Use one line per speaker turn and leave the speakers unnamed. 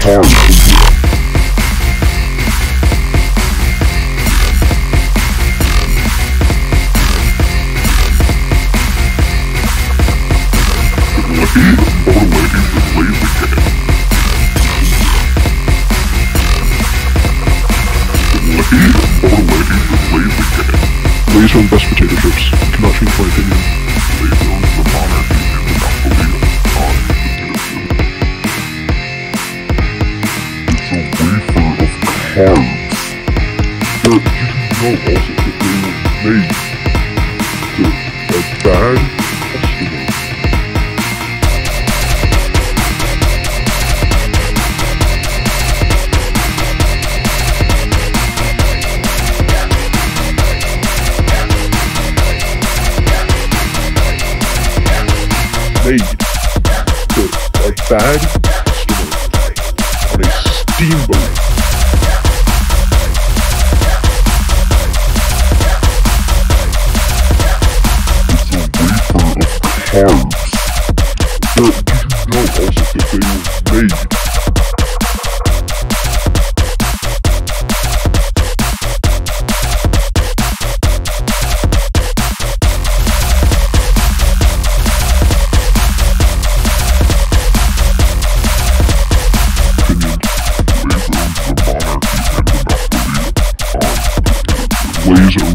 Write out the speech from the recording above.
Laser and best potato chips. You cannot change my opinion.
Laser the monarchy and monopoly on potato chip. It's a wafer of carbs. But you know also that they were made to a bad customer. Made to a bad customer on a steamboat. It's a wafer of carbs. But do you know also that they were made laser